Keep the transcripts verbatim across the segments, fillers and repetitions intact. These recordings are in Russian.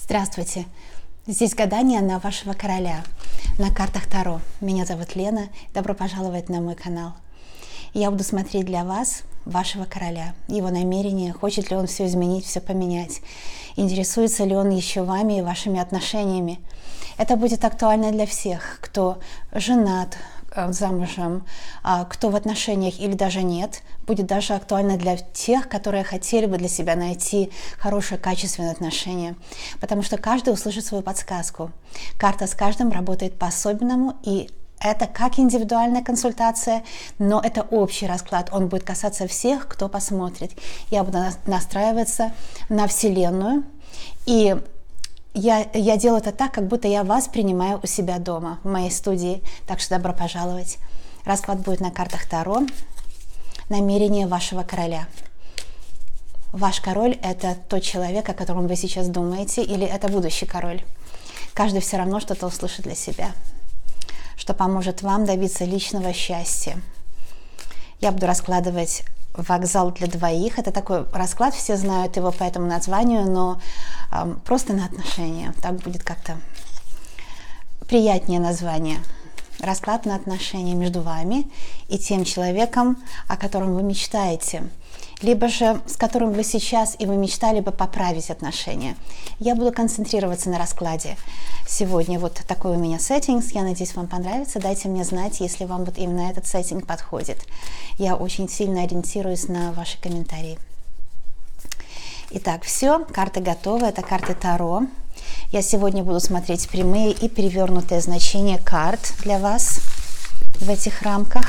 Здравствуйте! Здесь гадание на вашего короля на картах Таро. Меня зовут Лена. Добро пожаловать на мой канал. Я буду смотреть для вас вашего короля, его намерения, хочет ли он все изменить, все поменять, интересуется ли он еще вами и вашими отношениями. Это будет актуально для всех, кто женат, замужем, кто в отношениях или даже нет. Будет даже актуально для тех, которые хотели бы для себя найти хорошие, качественные отношения. Потому что каждый услышит свою подсказку. Карта с каждым работает по-особенному, и это как индивидуальная консультация, но это общий расклад. Он будет касаться всех, кто посмотрит. Я буду настраиваться на Вселенную, и Я, я делаю это так, как будто я вас принимаю у себя дома, в моей студии. Так что добро пожаловать. Расклад будет на картах Таро. Намерение вашего короля. Ваш король – это тот человек, о котором вы сейчас думаете, или это будущий король. Каждый все равно что-то услышит для себя, что поможет вам добиться личного счастья. Я буду раскладывать вокзал для двоих. Это такой расклад, все знают его по этому названию, но э, просто на отношения. Так будет как-то приятнее название. Расклад на отношения между вами и тем человеком, о котором вы мечтаете, либо же с которым вы сейчас и вы мечтали бы поправить отношения. Я буду концентрироваться на раскладе. Сегодня вот такой у меня сеттинг. Я надеюсь, вам понравится. Дайте мне знать, если вам вот именно этот сеттинг подходит. Я очень сильно ориентируюсь на ваши комментарии. Итак, все, карты готовы. Это карты Таро. Я сегодня буду смотреть прямые и перевернутые значения карт для вас в этих рамках.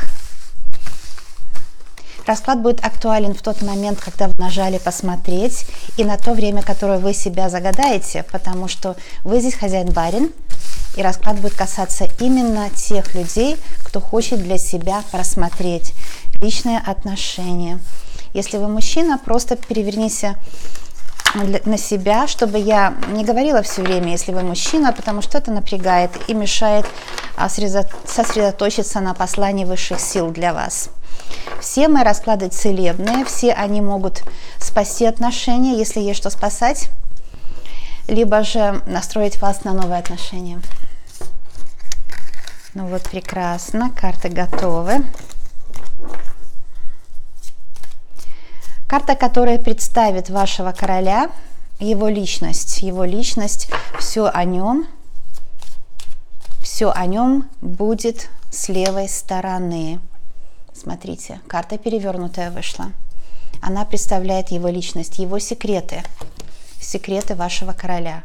Расклад будет актуален в тот момент, когда вы нажали «Посмотреть», и на то время, которое вы себя загадаете, потому что вы здесь хозяин-барин, и расклад будет касаться именно тех людей, кто хочет для себя просмотреть личные отношения. Если вы мужчина, просто переверните на себя, чтобы я не говорила все время, если вы мужчина, потому что это напрягает и мешает сосредоточиться на послании высших сил для вас. Все мои расклады целебные, все они могут спасти отношения, если есть что спасать, либо же настроить вас на новые отношения. Ну вот, прекрасно, карты готовы. Карта, которая представит вашего короля, его личность, его личность, все о нем, все о нем будет с левой стороны. Смотрите, карта перевернутая вышла. Она представляет его личность, его секреты, секреты вашего короля.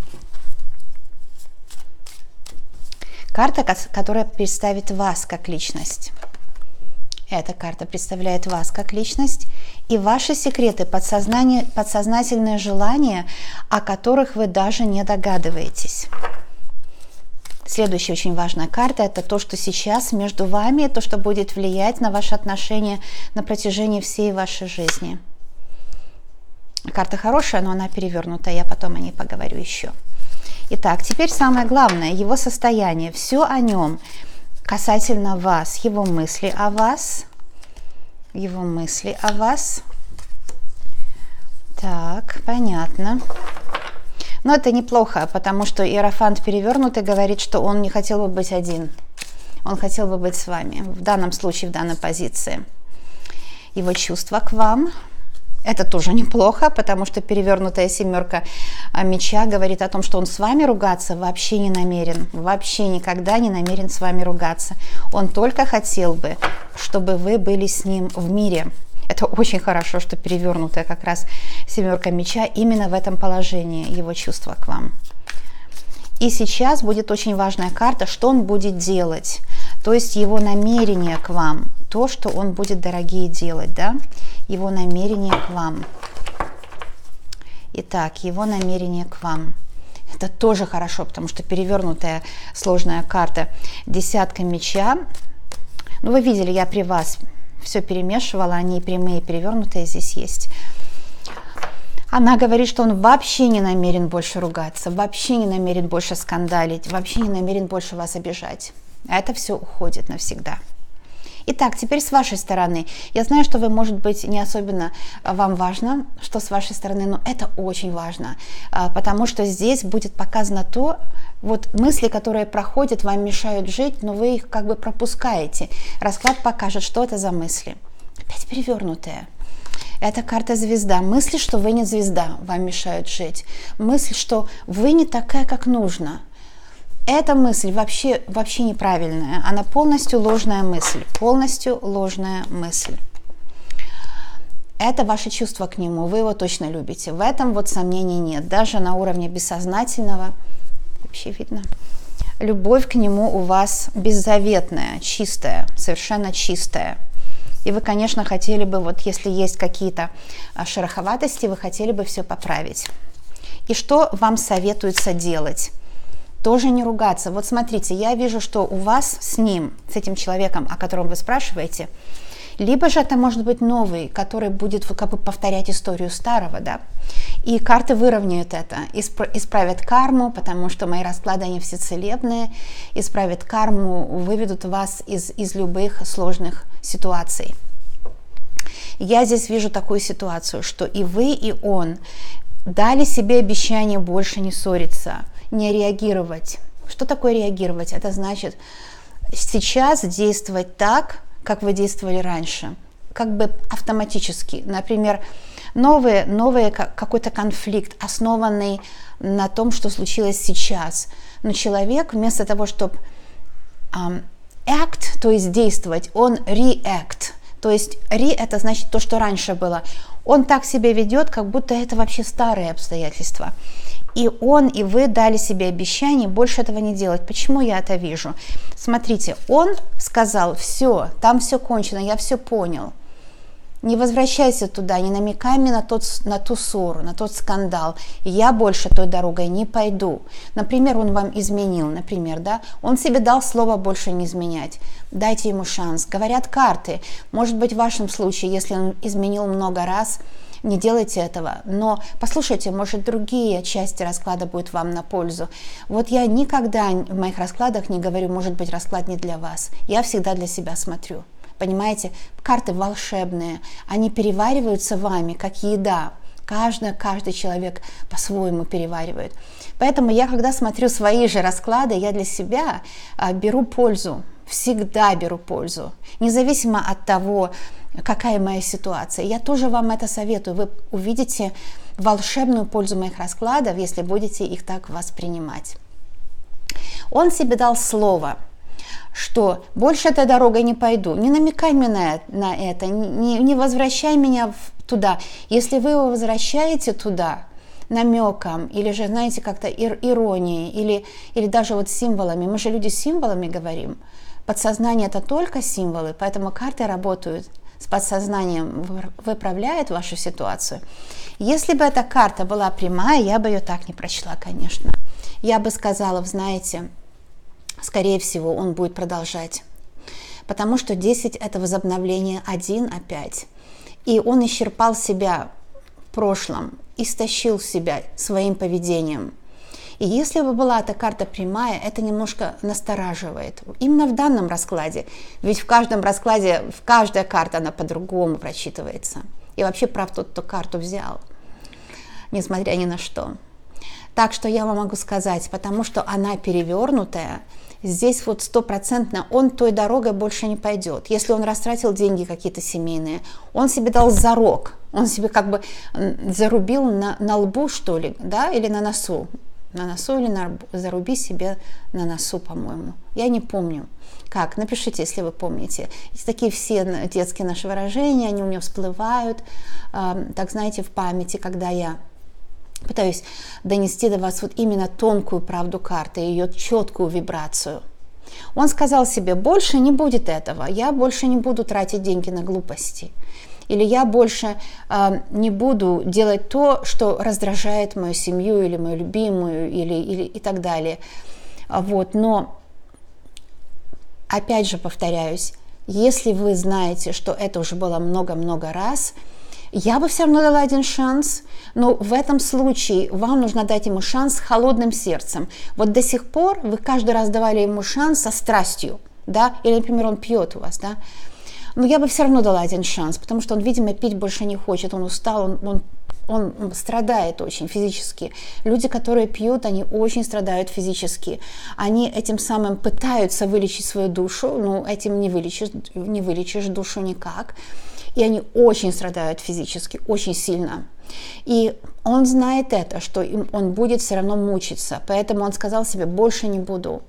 Карта, которая представит вас как личность. Эта карта представляет вас как личность и ваши секреты, подсознание, подсознательные желания, о которых вы даже не догадываетесь. Следующая очень важная карта – это то, что сейчас между вами, то, что будет влиять на ваши отношения на протяжении всей вашей жизни. Карта хорошая, но она перевернутая, я потом о ней поговорю еще. Итак, теперь самое главное – его состояние, все о нем касательно вас, его мысли о вас, его мысли о вас. Так, понятно. Но это неплохо, потому что иерофант перевернутый говорит, что он не хотел бы быть один. Он хотел бы быть с вами, в данном случае, в данной позиции. Его чувства к вам. Это тоже неплохо, потому что перевернутая семерка меча говорит о том, что он с вами ругаться вообще не намерен. Вообще никогда не намерен с вами ругаться. Он только хотел бы, чтобы вы были с ним в мире. Это очень хорошо, что перевернутая как раз семерка меча именно в этом положении, его чувства к вам. И сейчас будет очень важная карта, что он будет делать, то есть его намерение к вам, то, что он будет, дорогие, делать, да, его намерение к вам. Итак, его намерение к вам. Это тоже хорошо, потому что перевернутая сложная карта, десятка меча. Ну, вы видели, я при вас все перемешивала, они прямые, перевернутые здесь есть. Она говорит, что он вообще не намерен больше ругаться, вообще не намерен больше скандалить, вообще не намерен больше вас обижать. А это все уходит навсегда. Итак, теперь с вашей стороны. Я знаю, что вы, может быть, не особенно вам важно, что с вашей стороны, но это очень важно, потому что здесь будет показано то, вот мысли, которые проходят, вам мешают жить, но вы их как бы пропускаете. Расклад покажет, что это за мысли. Опять перевернутые. Это карта звезда. Мысли, что вы не звезда, вам мешают жить. Мысль, что вы не такая, как нужно. Эта мысль вообще, вообще неправильная. Она полностью ложная мысль. Полностью ложная мысль. Это ваше чувство к нему. Вы его точно любите. В этом вот сомнений нет. Даже на уровне бессознательного. Вообще видно. Любовь к нему у вас беззаветная, чистая, совершенно чистая. И вы, конечно, хотели бы, вот если есть какие-то шероховатости, вы хотели бы все поправить. И что вам советуется делать? Тоже не ругаться. Вот смотрите, я вижу, что у вас с ним, с этим человеком, о котором вы спрашиваете, либо же это может быть новый, который будет как бы повторять историю старого, да, и карты выровняют это, исправят карму, потому что мои расклады, они все целебные, исправят карму, выведут вас из, из любых сложных ситуаций. Я здесь вижу такую ситуацию, что и вы, и он дали себе обещание больше не ссориться, не реагировать. Что такое реагировать? Это значит сейчас действовать так, как вы действовали раньше, как бы автоматически. Например, новый, новый какой-то конфликт, основанный на том, что случилось сейчас. Но человек вместо того, чтобы um, act, то есть действовать, он react. То есть re это значит то, что раньше было. Он так себя ведет, как будто это вообще старые обстоятельства. И он, и вы дали себе обещание больше этого не делать. Почему я это вижу? Смотрите, он сказал, все, там все кончено, я все понял. Не возвращайся туда, не намекай мне на, тот, на ту ссору, на тот скандал. Я больше той дорогой не пойду. Например, он вам изменил, например, да? Он себе дал слово больше не изменять. Дайте ему шанс. Говорят карты. Может быть, в вашем случае, если он изменил много раз, не делайте этого. Но послушайте, может, другие части расклада будут вам на пользу. Вот я никогда в моих раскладах не говорю, может быть, расклад не для вас. Я всегда для себя смотрю. Понимаете, карты волшебные, они перевариваются вами, как еда. Каждый, каждый человек по-своему переваривает. Поэтому я, когда смотрю свои же расклады, я для себя а, беру пользу, всегда беру пользу, независимо от того, какая моя ситуация. Я тоже вам это советую. Вы увидите волшебную пользу моих раскладов, если будете их так воспринимать. Он себе дал слово, что больше этой дорогой не пойду. Не намекай меня на это, не, не возвращай меня туда. Если вы его возвращаете туда намеком, или же, знаете, как-то ир- иронией, или, или даже вот символами, мы же люди с символами говорим, подсознание это только символы, поэтому карты работают с подсознанием, выправляют вашу ситуацию. Если бы эта карта была прямая, я бы ее так не прочла, конечно. Я бы сказала, знаете, скорее всего, он будет продолжать. Потому что десять это возобновление, один опять. И он исчерпал себя в прошлом, истощил себя своим поведением. И если бы была эта карта прямая, это немножко настораживает. Именно в данном раскладе. Ведь в каждом раскладе, в каждая карта, она по-другому прочитывается. И вообще прав тот, кто карту взял. Несмотря ни на что. Так что я вам могу сказать, потому что она перевернутая, здесь вот стопроцентно он той дорогой больше не пойдет. Если он растратил деньги какие-то семейные, он себе дал зарок, он себе как бы зарубил на, на лбу, что ли, да, или на носу. На носу или на, заруби себе на носу, по-моему. Я не помню. Как? Напишите, если вы помните. Есть такие все детские наши выражения, они у меня всплывают, э, так знаете, в памяти, когда я пытаюсь донести до вас вот именно тонкую правду карты, ее четкую вибрацию. Он сказал себе, больше не будет этого, я больше не буду тратить деньги на глупости. Или я больше э, не буду делать то, что раздражает мою семью, или мою любимую, или, или и так далее. Вот. Но, опять же повторяюсь, если вы знаете, что это уже было много-много раз, я бы все равно дала один шанс, но в этом случае вам нужно дать ему шанс с холодным сердцем. Вот до сих пор вы каждый раз давали ему шанс со страстью, да, или, например, он пьет у вас, да, Но я бы все равно дала один шанс, потому что он, видимо, пить больше не хочет, он устал, он, он, он страдает очень физически. Люди, которые пьют, они очень страдают физически. Они этим самым пытаются вылечить свою душу, но этим не вылечишь, не вылечишь душу никак. И они очень страдают физически, очень сильно. И он знает это, что он будет все равно мучиться, поэтому он сказал себе: больше не буду.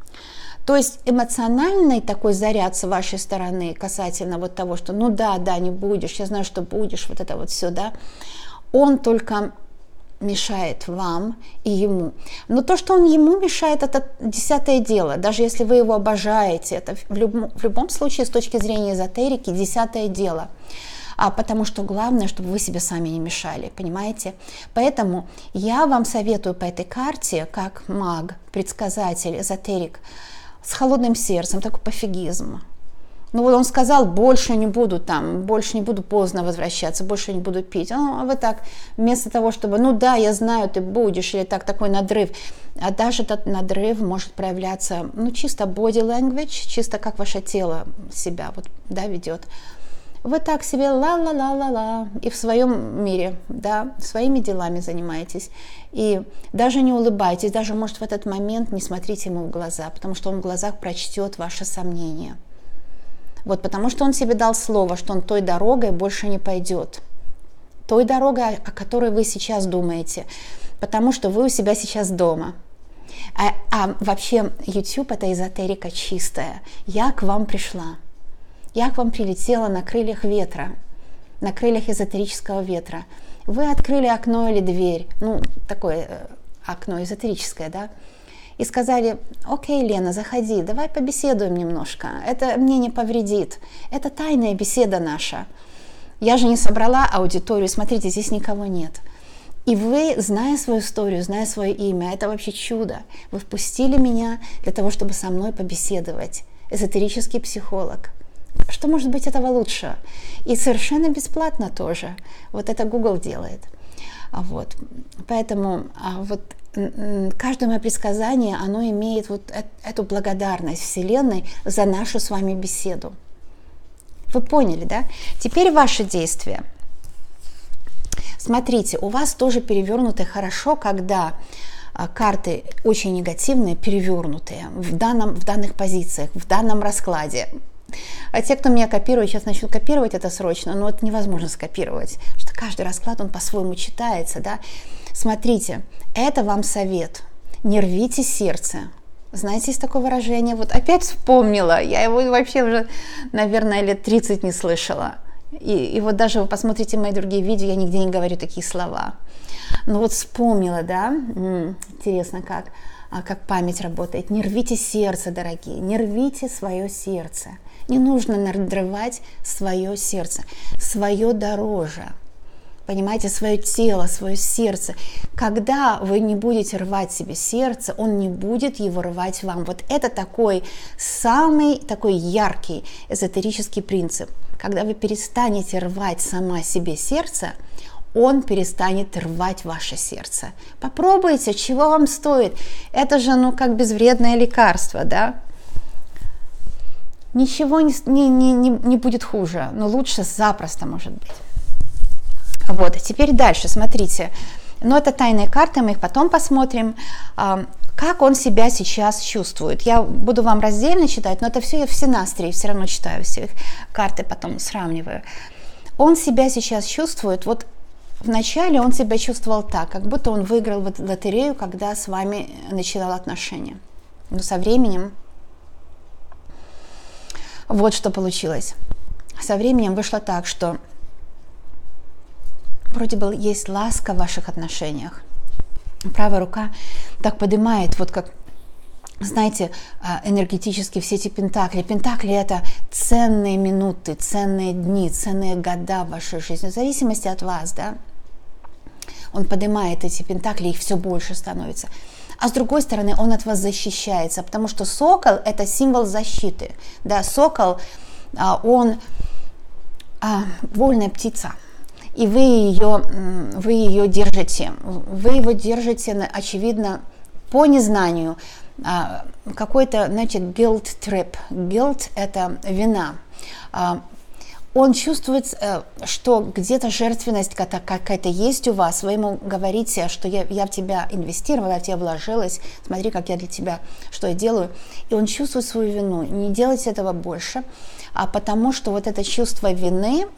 То есть эмоциональный такой заряд с вашей стороны касательно вот того, что ну да, да, не будешь, я знаю, что будешь, вот это вот все, да, он только мешает вам и ему. Но то, что он ему мешает, это десятое дело. Даже если вы его обожаете, это в любом, в любом случае с точки зрения эзотерики десятое дело. А потому что главное, чтобы вы себе сами не мешали, понимаете? Поэтому я вам советую по этой карте, как маг, предсказатель, эзотерик, с холодным сердцем, такой пофигизм. Ну вот он сказал: больше не буду там, больше не буду поздно возвращаться, больше не буду пить. Ну, а вы так, вместо того, чтобы, ну да, я знаю, ты будешь, или так, такой надрыв. А даже этот надрыв может проявляться, ну, чисто body language, чисто как ваше тело себя вот, да, ведет. Вы так себе ла-ла-ла-ла-ла, и в своем мире, да, своими делами занимаетесь. И даже не улыбайтесь, даже, может, в этот момент не смотрите ему в глаза, потому что он в глазах прочтет ваши сомнения. Вот, потому что он себе дал слово, что он той дорогой больше не пойдет. Той дорогой, о которой вы сейчас думаете, потому что вы у себя сейчас дома. А, а вообще YouTube – это эзотерика чистая. Я к вам пришла. Я к вам прилетела на крыльях ветра, на крыльях эзотерического ветра. Вы открыли окно или дверь, ну, такое э, окно эзотерическое, да, и сказали: окей, Лена, заходи, давай побеседуем немножко, это мне не повредит, это тайная беседа наша. Я же не собрала аудиторию, смотрите, здесь никого нет. И вы, зная свою историю, зная свое имя, это вообще чудо, вы впустили меня для того, чтобы со мной побеседовать. Эзотерический психолог. Что может быть этого лучше? И совершенно бесплатно тоже. Вот это Google делает. Вот. Поэтому вот каждое мое предсказание, оно имеет вот эту благодарность Вселенной за нашу с вами беседу. Вы поняли, да? Теперь ваши действия. Смотрите, у вас тоже перевернуты хорошо, когда карты очень негативные, перевернутые в, данном, в данных позициях, в данном раскладе. А те, кто меня копирует, сейчас начнут копировать это срочно, но это невозможно скопировать, потому что каждый расклад, он по-своему читается, да. Смотрите, это вам совет. Не рвите сердце. Знаете, есть такое выражение? Вот опять вспомнила. Я его вообще уже, наверное, лет тридцать не слышала. И, и вот даже вы посмотрите мои другие видео, я нигде не говорю такие слова. Ну вот вспомнила, да? М-м, интересно, как, а, как память работает. Не рвите сердце, дорогие, не рвите свое сердце. Не нужно надрывать свое сердце. Свое дороже. Понимаете, свое тело, свое сердце. Когда вы не будете рвать себе сердце, он не будет его рвать вам. Вот это такой самый такой яркий эзотерический принцип. Когда вы перестанете рвать сама себе сердце, он перестанет рвать ваше сердце. Попробуйте, чего вам стоит. Это же, ну, как безвредное лекарство, да? Ничего не, не, не, не будет хуже, но лучше запросто может быть. Вот, теперь дальше, смотрите. Но это тайные карты, мы их потом посмотрим. Как он себя сейчас чувствует. Я буду вам раздельно читать, но это все я в синастрии все равно читаю, все их карты потом сравниваю. Он себя сейчас чувствует, вот вначале он себя чувствовал так, как будто он выиграл в лотерею, когда с вами начинал отношения. Но со временем вот что получилось. Со временем вышло так, что вроде бы есть ласка в ваших отношениях. Правая рука так поднимает, вот как, знаете, энергетически все эти пентакли. Пентакли – это ценные минуты, ценные дни, ценные года в вашей жизни, в зависимости от вас, да. Он поднимает эти пентакли, их все больше становится. А с другой стороны, он от вас защищается, потому что сокол – это символ защиты. Да, сокол, он а, вольная птица, и вы ее, вы ее держите. Вы его держите, очевидно, по незнанию. Какой-то, значит, guilt trip. Guilt – это вина. он чувствует, что где-то жертвенность какая-то есть у вас, вы ему говорите, что я, я в тебя инвестировала, я в тебя вложилась, смотри, как я для тебя, что я делаю. И он чувствует свою вину. Не делайте этого больше, а потому что вот это чувство вины,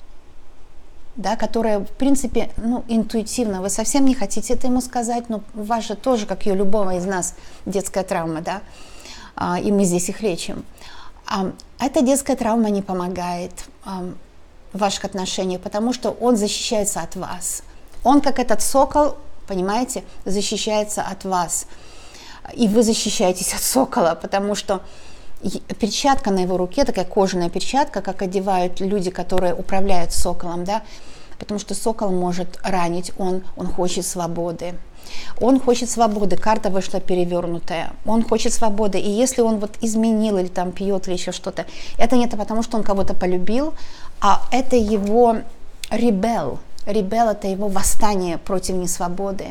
да, которое, в принципе, ну, интуитивно, вы совсем не хотите это ему сказать, но у вас же тоже, как и у любого из нас, детская травма, да, и мы здесь их лечим. Эта детская травма не помогает в ваших отношениях, потому что он защищается от вас. Он, как этот сокол, понимаете, защищается от вас. И вы защищаетесь от сокола, потому что перчатка на его руке, такая кожаная перчатка, как одевают люди, которые управляют соколом, да, потому что сокол может ранить, он, он хочет свободы. Он хочет свободы, карта вышла перевернутая, он хочет свободы, и если он вот изменил или там пьет или еще что-то, это не потому, что он кого-то полюбил, а это его ребел, ребел это его восстание против несвободы.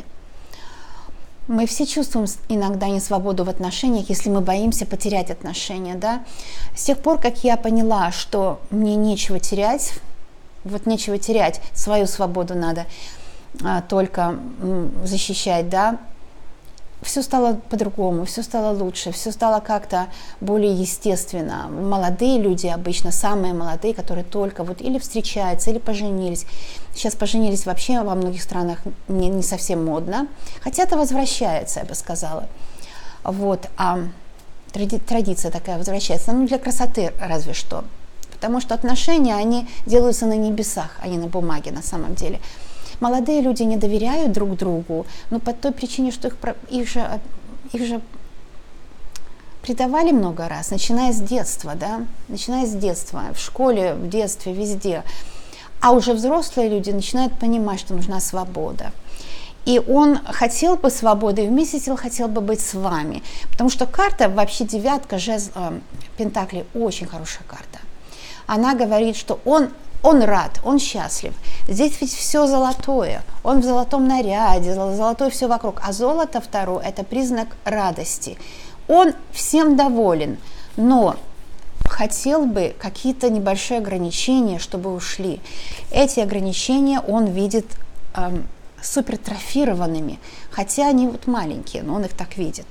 Мы все чувствуем иногда несвободу в отношениях, если мы боимся потерять отношения, да. С тех пор, как я поняла, что мне нечего терять, вот нечего терять, свою свободу надо а, только м, защищать, да, все стало по-другому, все стало лучше, все стало как-то более естественно. Молодые люди, обычно самые молодые, которые только вот или встречаются, или поженились. Сейчас поженились вообще во многих странах не, не совсем модно, хотя это возвращается, я бы сказала. Вот, а тради, традиция такая возвращается, ну для красоты разве что. Потому что отношения, они делаются на небесах, а не на бумаге на самом деле. Молодые люди не доверяют друг другу, но по той причине, что их, их, же, их же предавали много раз, начиная с детства, да, начиная с детства, в школе, в детстве, везде. А уже взрослые люди начинают понимать, что нужна свобода. И он хотел бы свободы, и вместе с тем хотел бы быть с вами. Потому что карта, вообще девятка, жезл, э, пентаклей, очень хорошая карта. Она говорит, что он, он рад, он счастлив. Здесь ведь все золотое, он в золотом наряде, золотое все вокруг. А золото второе – это признак радости. Он всем доволен, но хотел бы какие-то небольшие ограничения, чтобы ушли. Эти ограничения он видит эм, супертрофированными, хотя они вот маленькие, но он их так видит.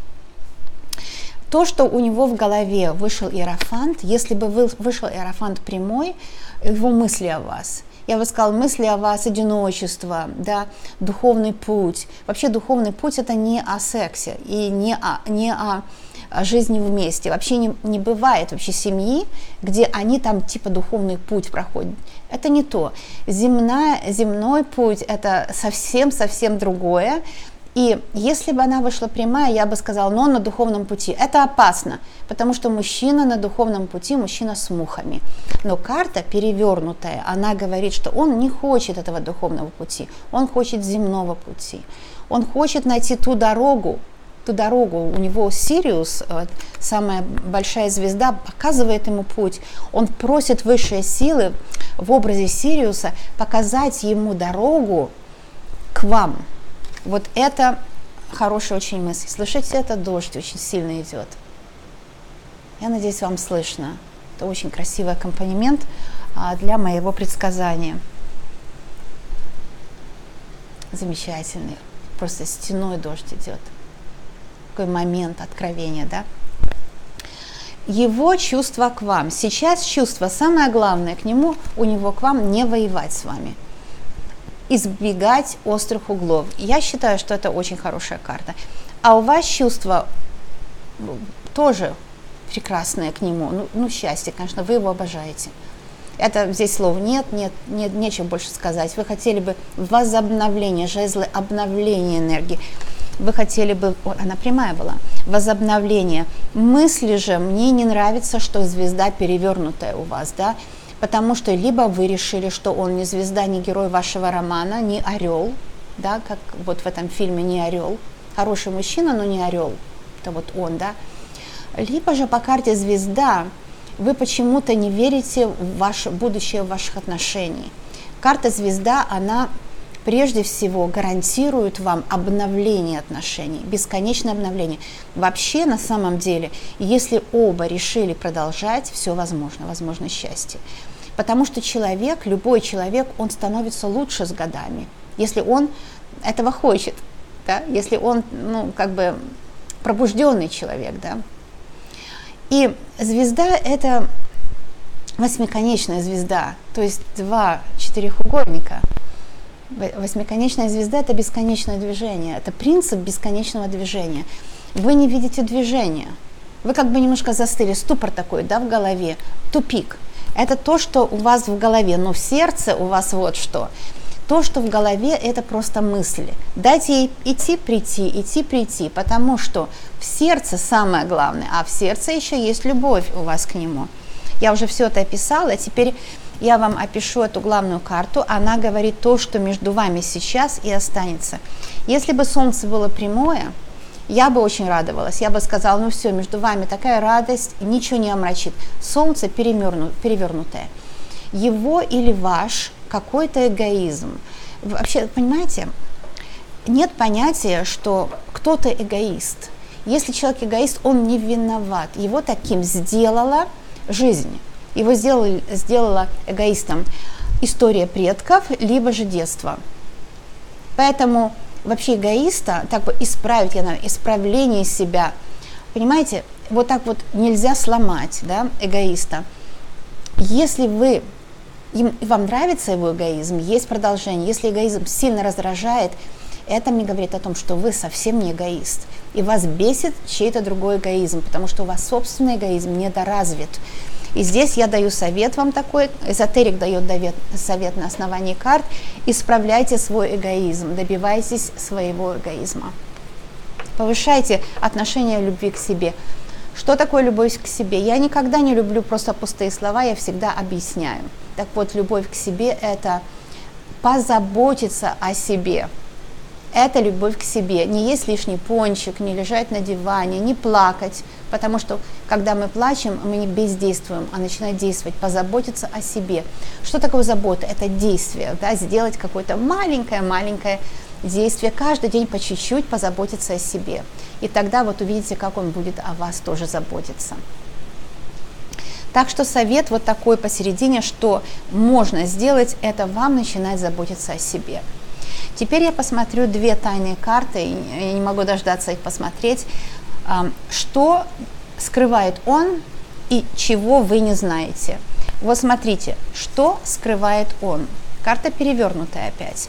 То, что у него в голове вышел иерофант, если бы вышел иерофант прямой, его мысли о вас, я бы сказала, мысли о вас, одиночество, да, духовный путь. Вообще духовный путь – это не о сексе и не о, не о, о жизни вместе. Вообще не, не бывает вообще семьи, где они там типа духовный путь проходят. Это не то. Земная, земной путь – это совсем-совсем другое. И если бы она вышла прямая, я бы сказала, но он на духовном пути. Это опасно, потому что мужчина на духовном пути, мужчина с мухами. Но карта перевернутая, она говорит, что он не хочет этого духовного пути, он хочет земного пути. Он хочет найти ту дорогу, ту дорогу. У него Сириус, самая большая звезда, показывает ему путь. Он просит высшие силы в образе Сириуса показать ему дорогу к вам. Вот это хорошая очень мысль. Слышите, это дождь очень сильно идет. Я надеюсь, вам слышно. Это очень красивый аккомпанемент для моего предсказания. Замечательный. Просто стеной дождь идет. Такой момент откровения, да? Его чувство к вам. Сейчас чувство, самое главное к нему, у него к вам не воевать с вами. Избегать острых углов. Я считаю, что это очень хорошая карта. А у вас чувства тоже прекрасное к нему. Ну, ну счастье, конечно, вы его обожаете. Это здесь слов нет, нет, нет, нечего больше сказать. Вы хотели бы возобновление, жезлы обновления энергии. Вы хотели бы, о, она прямая была, возобновление. Мысли же, мне не нравится, что звезда перевернутая у вас, да, потому что либо вы решили, что он не звезда, не герой вашего романа, не орел, да, как вот в этом фильме «Не орел», хороший мужчина, но не орел, это вот он, да, либо же по карте звезда вы почему-то не верите в ваше будущее ваших отношений. Карта звезда, она прежде всего гарантирует вам обновление отношений, бесконечное обновление. Вообще, на самом деле, если оба решили продолжать, все возможно, возможно счастье. Потому что человек, любой человек, он становится лучше с годами, если он этого хочет, да? Если он, ну, как бы пробужденный человек, да. И звезда – это восьмиконечная звезда, то есть два четырехугольника. Восьмиконечная звезда – это бесконечное движение, это принцип бесконечного движения. Вы не видите движения, вы как бы немножко застыли, ступор такой, да, в голове, тупик. Это то, что у вас в голове, но в сердце у вас вот что. То, что в голове, это просто мысли. Дайте ей идти, прийти, идти, прийти, потому что в сердце самое главное, а в сердце еще есть любовь у вас к нему. Я уже все это описала, теперь я вам опишу эту главную карту. Она говорит то, что между вами сейчас и останется. Если бы солнце было прямое, я бы очень радовалась. Я бы сказала, ну все, между вами такая радость, ничего не омрачит. Солнце перевернутое. Его или ваш какой-то эгоизм. Вообще, понимаете, нет понятия, что кто-то эгоист. Если человек эгоист, он не виноват. Его таким сделала жизнь. Его сделали, сделала эгоистом история предков, либо же детство. Поэтому вообще эгоиста, так бы исправить, исправление себя, понимаете, вот так вот нельзя сломать, да, эгоиста. Если вы, им, вам нравится его эгоизм, есть продолжение, если эгоизм сильно раздражает, это мне говорит о том, что вы совсем не эгоист, и вас бесит чей-то другой эгоизм, потому что у вас собственный эгоизм недоразвит. И здесь я даю совет вам такой, эзотерик дает совет на основании карт: исправляйте свой эгоизм, добивайтесь своего эгоизма. Повышайте отношение любви к себе. Что такое любовь к себе? Я никогда не люблю просто пустые слова, я всегда объясняю. Так вот, любовь к себе – это позаботиться о себе. Это любовь к себе. Не есть лишний пончик, не лежать на диване, не плакать. Потому что, когда мы плачем, мы не бездействуем, а начинаем действовать, позаботиться о себе. Что такое забота? Это действие, да, сделать какое-то маленькое-маленькое действие, каждый день по чуть-чуть позаботиться о себе. И тогда вот увидите, как он будет о вас тоже заботиться. Так что совет вот такой посередине, что можно сделать, это вам начинать заботиться о себе. Теперь я посмотрю две тайные карты, я не могу дождаться их посмотреть, что скрывает он и чего вы не знаете. Вот смотрите, что скрывает он. Карта перевернутая опять.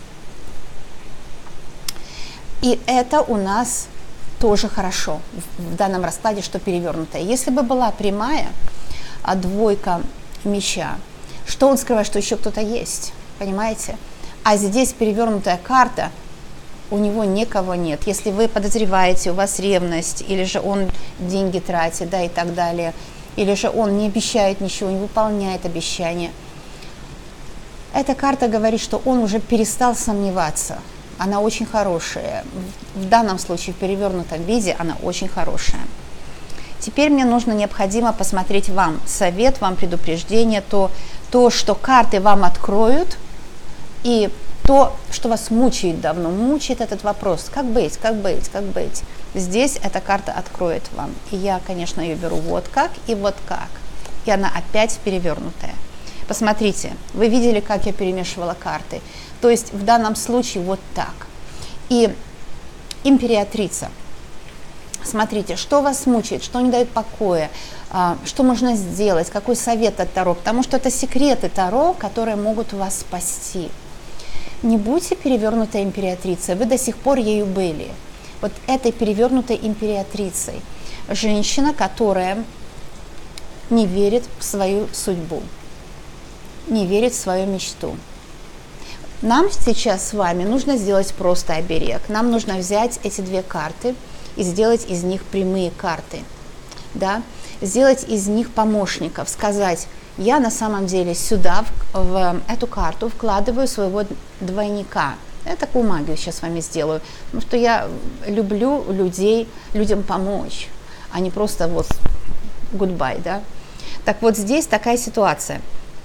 И это у нас тоже хорошо в данном раскладе, что перевернутая. Если бы была прямая, а двойка меча, что он скрывает, что еще кто-то есть, понимаете? А здесь перевернутая карта, у него никого нет. Если вы подозреваете, у вас ревность, или же он деньги тратит, да, и так далее, или же он не обещает ничего, не выполняет обещания, эта карта говорит, что он уже перестал сомневаться. Она очень хорошая. В данном случае, в перевернутом виде, она очень хорошая. Теперь мне нужно, необходимо посмотреть вам совет, вам предупреждение, то, то, что карты вам откроют, и то, что вас мучает давно, мучает этот вопрос, как быть, как быть, как быть. Здесь эта карта откроет вам. И я, конечно, ее беру вот как и вот как. И она опять перевернутая. Посмотрите, вы видели, как я перемешивала карты. То есть в данном случае вот так. И императрица. Смотрите, что вас мучает, что не дает покоя, что можно сделать, какой совет от Таро. Потому что это секреты Таро, которые могут вас спасти. Не будьте перевернутой императрицей, вы до сих пор ею были. Вот этой перевернутой императрицей. Женщина, которая не верит в свою судьбу, не верит в свою мечту. Нам сейчас с вами нужно сделать просто оберег. Нам нужно взять эти две карты и сделать из них прямые карты. Да? Сделать из них помощников, сказать: я на самом деле сюда, в, в эту карту, вкладываю своего двойника. Я такую магию сейчас с вами сделаю, потому что я люблю людей, людям помочь, а не просто вот goodbye, да. Так вот здесь такая ситуация.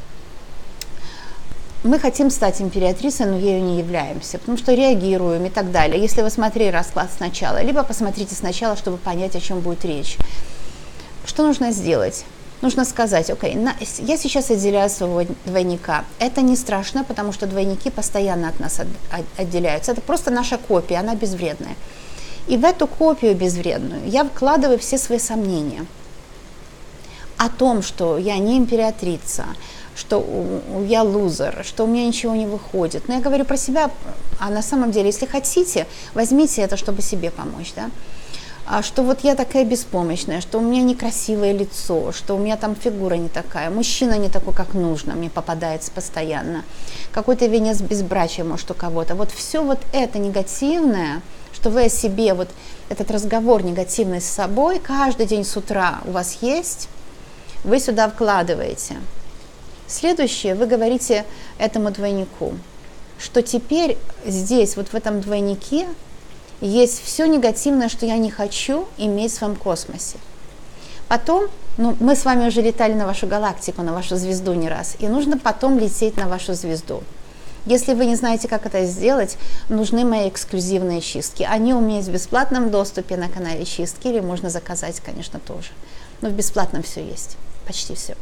Мы хотим стать императрицей, но ею не являемся, потому что реагируем и так далее. Если вы смотрели расклад сначала, либо посмотрите сначала, чтобы понять, о чем будет речь. Что нужно сделать? нужно сказать, окей, okay, я сейчас отделяю своего двойника. Это не страшно, потому что двойники постоянно от нас от, от, отделяются. Это просто наша копия, она безвредная. И в эту копию безвредную я вкладываю все свои сомнения о том, что я не императрица, что я лузер, что у меня ничего не выходит. Но я говорю про себя, а на самом деле, если хотите, возьмите это, чтобы себе помочь, да? А что вот я такая беспомощная, что у меня некрасивое лицо, что у меня там фигура не такая, мужчина не такой, как нужно, мне попадается постоянно, какой-то венец безбрачия, может, у кого-то. Вот все вот это негативное, что вы о себе, вот этот разговор негативный с собой, каждый день с утра у вас есть, вы сюда вкладываете. Следующее, вы говорите этому двойнику, что теперь здесь, вот в этом двойнике, есть все негативное, что я не хочу иметь в своем космосе. Потом, ну, мы с вами уже летали на вашу галактику, на вашу звезду не раз, и нужно потом лететь на вашу звезду. Если вы не знаете, как это сделать, нужны мои эксклюзивные чистки. Они у меня есть в бесплатном доступе на канале Чистки, или можно заказать, конечно, тоже. Но в бесплатном все есть, почти все.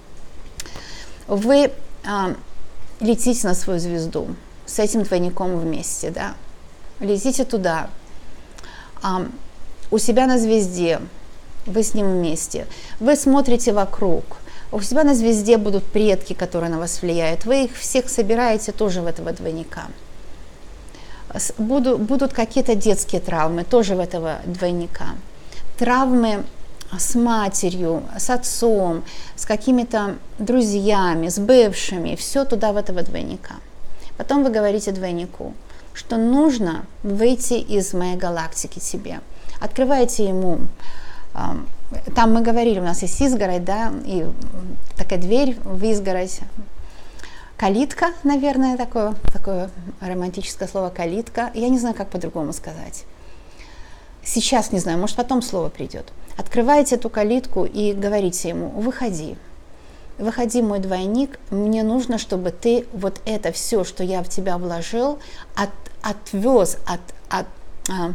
Вы а, летите на свою звезду с этим двойником вместе, да? Летите туда, а, у себя на звезде, вы с ним вместе, вы смотрите вокруг, у себя на звезде будут предки, которые на вас влияют, вы их всех собираете тоже в этого двойника. Буду, будут какие-то детские травмы, тоже в этого двойника. Травмы с матерью, с отцом, с какими-то друзьями, с бывшими, все туда в этого двойника. Потом вы говорите двойнику, что нужно выйти из моей галактики тебе. Открывайте ему, там мы говорили, у нас есть изгородь, да, и такая дверь в изгородь, калитка, наверное, такое, такое романтическое слово калитка, я не знаю, как по-другому сказать. Сейчас не знаю, может потом слово придет. Открывайте эту калитку и говорите ему, выходи. Выходи, мой двойник, мне нужно, чтобы ты вот это все, что я в тебя вложил, от, отвез, от, от, а,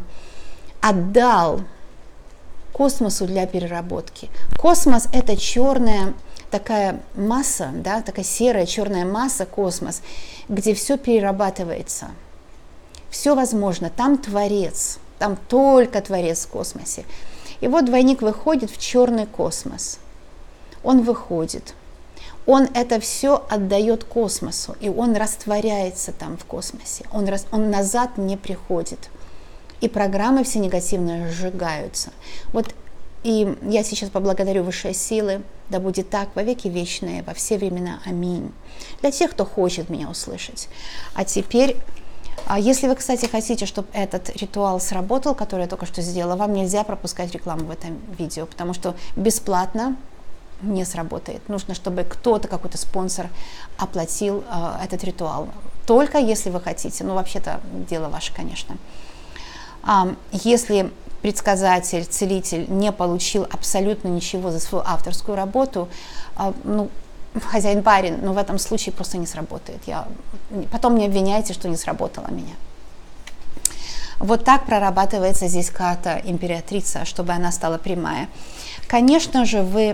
отдал космосу для переработки. Космос – это черная такая масса, да, такая серая черная масса, космос, где все перерабатывается. Все возможно, там Творец, там только Творец в космосе. И вот двойник выходит в черный космос. Он выходит. Он это все отдает космосу, и он растворяется там в космосе. Он, рас, он назад не приходит. И программы все негативные сжигаются. Вот и я сейчас поблагодарю высшие силы, да будет так во веки вечные, во все времена. Аминь. Для тех, кто хочет меня услышать. А теперь, если вы, кстати, хотите, чтобы этот ритуал сработал, который я только что сделала, вам нельзя пропускать рекламу в этом видео, потому что бесплатно не сработает. Нужно, чтобы кто-то, какой-то спонсор оплатил э, этот ритуал. Только если вы хотите. Ну, вообще-то, дело ваше, конечно. А, если предсказатель, целитель не получил абсолютно ничего за свою авторскую работу, а, ну, хозяин-барин, но в этом случае просто не сработает. Я, потом не обвиняйте, что не сработало меня. Вот так прорабатывается здесь карта императрица, чтобы она стала прямая. Конечно же, вы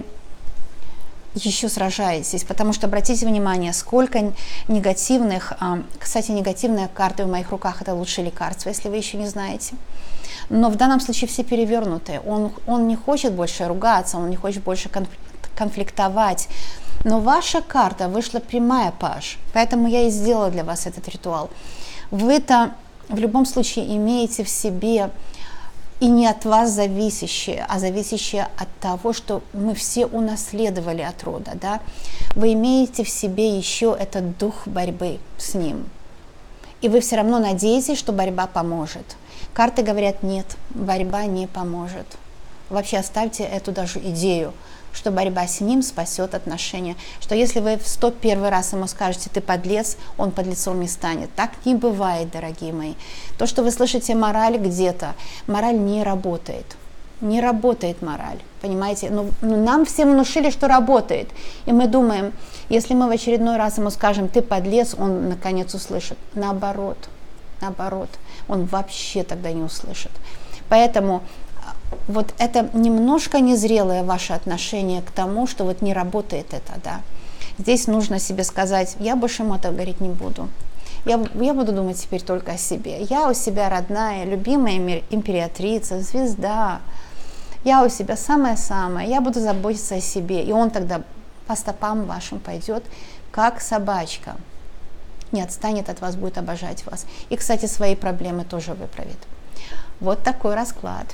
еще сражаетесь, потому что, обратите внимание, сколько негативных, кстати, негативные карты в моих руках – это лучшее лекарство, если вы еще не знаете. Но в данном случае все перевернутые. Он, он не хочет больше ругаться, он не хочет больше конфликтовать. Но ваша карта вышла прямая, Паш, поэтому я и сделала для вас этот ритуал. Вы-то в любом случае имеете в себе и не от вас зависящее, а зависящее от того, что мы все унаследовали от рода, да? Вы имеете в себе еще этот дух борьбы с ним. И вы все равно надеетесь, что борьба поможет. Карты говорят, нет, борьба не поможет. Вообще оставьте эту даже идею, что борьба с ним спасет отношения. Что если вы в сто первый раз ему скажете, ты подлец, он подлецом не станет. Так не бывает, дорогие мои. То, что вы слышите мораль где-то, мораль не работает. Не работает мораль, понимаете? Ну, ну, нам всем внушили, что работает. И мы думаем, если мы в очередной раз ему скажем, ты подлец, он наконец услышит. Наоборот, наоборот, он вообще тогда не услышит. Поэтому вот это немножко незрелое ваше отношение к тому, что вот не работает это, да. Здесь нужно себе сказать, я больше ему это говорить не буду. Я, я буду думать теперь только о себе. Я у себя родная, любимая императрица, звезда. Я у себя самая-самая. Я буду заботиться о себе. И он тогда по стопам вашим пойдет, как собачка. Не отстанет от вас, будет обожать вас. И, кстати, свои проблемы тоже выправит. Вот такой расклад.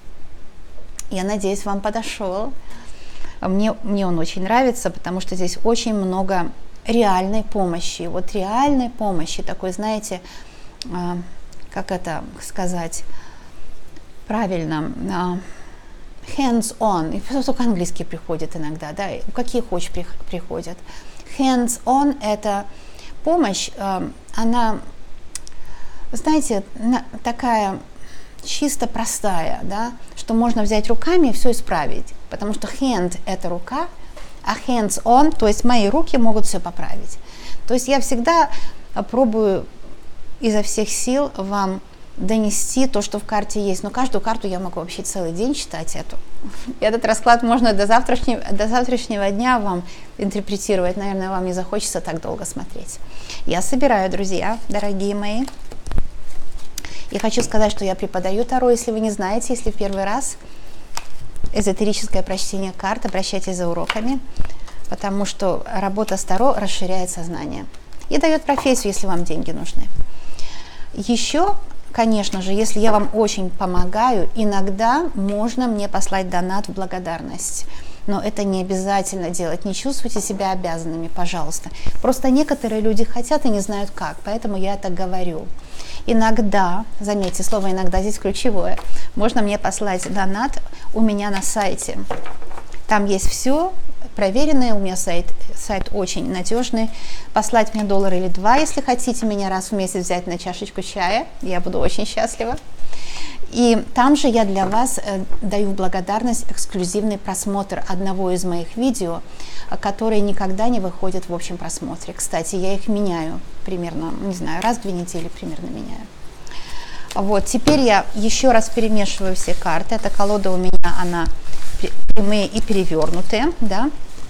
Я надеюсь, вам подошел. Мне, мне он очень нравится, потому что здесь очень много реальной помощи. Вот реальной помощи, такой, знаете, э, как это сказать правильно, э, hands-on. И только английский приходит иногда, да, какие хочешь при, приходят. Hands-on – это помощь, э, она, знаете, на, такая чисто простая, да, что можно взять руками и все исправить, потому что hand – это рука, а hands-on, то есть мои руки могут все поправить. То есть я всегда пробую изо всех сил вам донести то, что в карте есть. Но каждую карту я могу вообще целый день читать эту. Этот расклад можно до завтрашнего, до завтрашнего дня вам интерпретировать. Наверное, вам не захочется так долго смотреть. Я собираю, друзья, дорогие мои. И хочу сказать, что я преподаю Таро, если вы не знаете, если в первый раз. Эзотерическое прочтение карт, обращайтесь за уроками, потому что работа с Таро расширяет сознание и дает профессию, если вам деньги нужны. Еще, конечно же, если я вам очень помогаю, иногда можно мне послать донат в благодарность. Но это не обязательно делать, не чувствуйте себя обязанными, пожалуйста. Просто некоторые люди хотят и не знают как, поэтому я это говорю. Иногда, заметьте, слово «иногда» здесь ключевое, можно мне послать донат у меня на сайте. Там есть все проверенное, у меня сайт, сайт очень надежный. Послать мне доллар или два, если хотите меня раз в месяц взять на чашечку чая, я буду очень счастлива. И там же я для вас э, даю в благодарность эксклюзивный просмотр одного из моих видео, которые никогда не выходят в общем просмотре. Кстати, я их меняю примерно, не знаю, раз в две недели примерно меняю. Вот, теперь я еще раз перемешиваю все карты. Эта колода у меня, она прямые и перевернутые, да,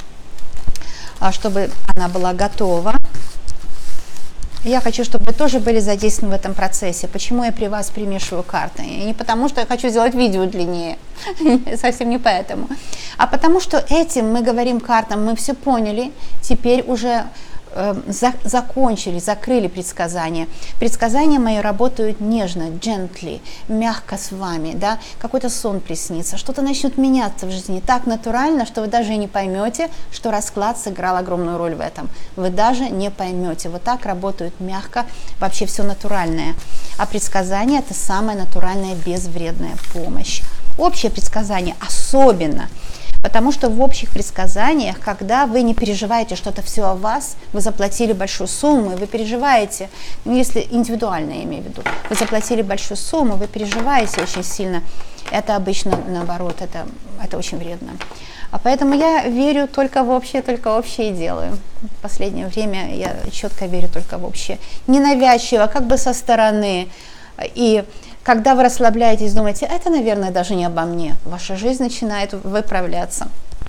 чтобы она была готова. Я хочу, чтобы вы тоже были задействованы в этом процессе. Почему я при вас примешиваю карты? И не потому, что я хочу сделать видео длиннее, совсем не поэтому, а потому что этим мы говорим картам, мы все поняли, теперь уже э, за, закончили, закрыли предсказания. Предсказания мои работают нежно, gently, мягко с вами, да, какой-то сон приснится, что-то начнет меняться в жизни так натурально, что вы даже и не поймете, что расклад сыграл огромную роль в этом. Вы даже не поймете. Вот так работают мягко, вообще все натуральное. А предсказание – это самая натуральная, безвредная помощь. Общее предсказание особенно, потому что в общих предсказаниях, когда вы не переживаете, что это все о вас, вы заплатили большую сумму, и вы переживаете, ну, если индивидуально я имею в виду, вы заплатили большую сумму, вы переживаете очень сильно, это обычно наоборот, это, это очень вредно. А поэтому я верю только в общее, только общее делаю. В последнее время я четко верю только в общее. Ненавязчиво, как бы со стороны. И когда вы расслабляетесь, думаете, это, наверное, даже не обо мне, ваша жизнь начинает выправляться.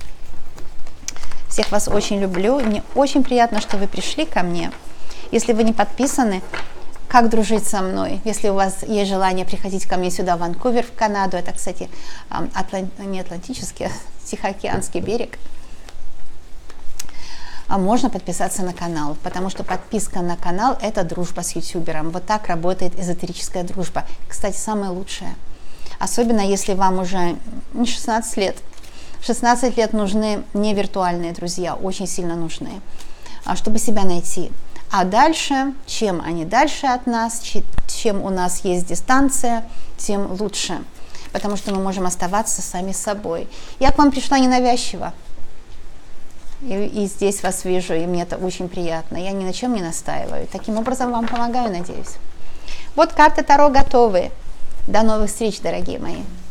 Всех вас очень люблю. Мне очень приятно, что вы пришли ко мне. Если вы не подписаны, как дружить со мной? Если у вас есть желание приходить ко мне сюда, в Ванкувер, в Канаду, это, кстати, Атлан... не Атлантический, а Тихоокеанский берег, можно подписаться на канал, потому что подписка на канал – это дружба с ютубером. Вот так работает эзотерическая дружба. Кстати, самая лучшая. Особенно, если вам уже не шестнадцать лет. шестнадцать лет нужны не виртуальные друзья, очень сильно нужны, чтобы себя найти. А дальше, чем они дальше от нас, чем у нас есть дистанция, тем лучше. Потому что мы можем оставаться сами собой. Я к вам пришла ненавязчиво. И, и здесь вас вижу, и мне это очень приятно. Я ни на чем не настаиваю. Таким образом вам помогаю, надеюсь. Вот карты Таро готовы. До новых встреч, дорогие мои.